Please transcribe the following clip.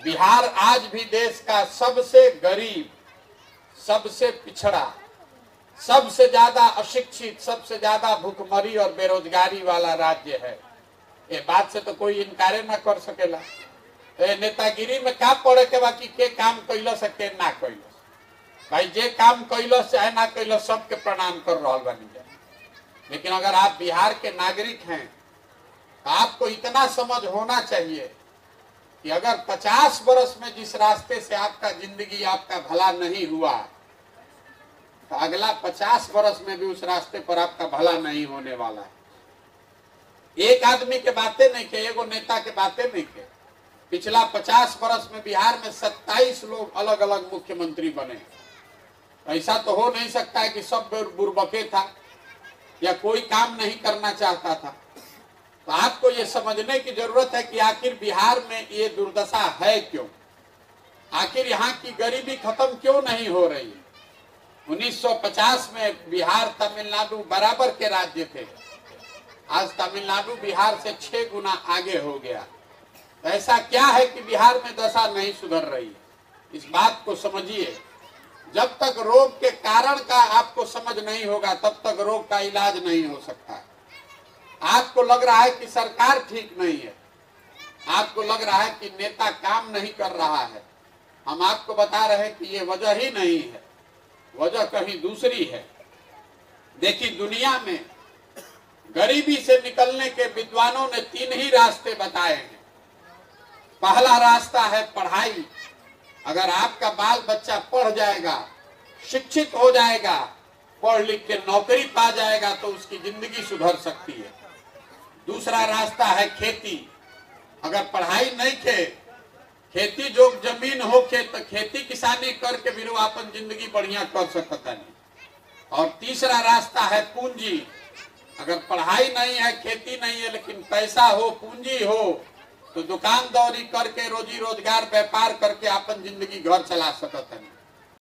बिहार आज भी देश का सबसे गरीब, सबसे पिछड़ा, सबसे ज्यादा अशिक्षित, सबसे ज्यादा भूखमरी और बेरोजगारी वाला राज्य है। ये बात से तो कोई इनकार ना कर सकेला। नेतागिरी में का पड़े के बाकी के काम कैलस के ना कैलस, भाई जे काम कैलस चाहे ना कैलस सबके प्रणाम कर रहा बनी जाए। लेकिन अगर आप बिहार के नागरिक हैं तो आपको इतना समझ होना चाहिए कि अगर 50 वर्ष में जिस रास्ते से आपका जिंदगी, आपका भला नहीं हुआ, तो अगला 50 वर्ष में भी उस रास्ते पर आपका भला नहीं होने वाला है। एक आदमी के बातें नहीं के, एगो नेता के बातें नहीं के। पिछला 50 वर्ष में बिहार में 27 लोग अलग अलग मुख्यमंत्री बने। ऐसा तो हो नहीं सकता है कि सब बुर्बके था या कोई काम नहीं करना चाहता था। तो आपको ये समझने की जरूरत है कि आखिर बिहार में ये दुर्दशा है क्यों, आखिर यहाँ की गरीबी खत्म क्यों नहीं हो रही। 1950 में बिहार तमिलनाडु बराबर के राज्य थे, आज तमिलनाडु बिहार से 6 गुना आगे हो गया। तो ऐसा क्या है कि बिहार में दशा नहीं सुधर रही? इस बात को समझिए। जब तक रोग के कारण का आपको समझ नहीं होगा तब तक रोग का इलाज नहीं हो सकता। आपको लग रहा है कि सरकार ठीक नहीं है, आपको लग रहा है कि नेता काम नहीं कर रहा है। हम आपको बता रहे हैं कि ये वजह ही नहीं है, वजह कहीं दूसरी है। देखिए, दुनिया में गरीबी से निकलने के विद्वानों ने 3 ही रास्ते बताए हैं। पहला रास्ता है पढ़ाई। अगर आपका बाल बच्चा पढ़ जाएगा, शिक्षित हो जाएगा, पढ़ लिख के नौकरी पा जाएगा तो उसकी जिंदगी सुधर सकती है। दूसरा रास्ता है खेती। अगर पढ़ाई नहीं के, खेती जो जमीन हो के तो खेती किसानी करके भी अपन जिंदगी बढ़िया कर सकता नहीं। और तीसरा रास्ता है पूंजी। अगर पढ़ाई नहीं है, खेती नहीं है, लेकिन पैसा हो, पूंजी हो, तो दुकानदारी करके, रोजी रोजगार, व्यापार करके अपन जिंदगी घर चला सकता नहीं।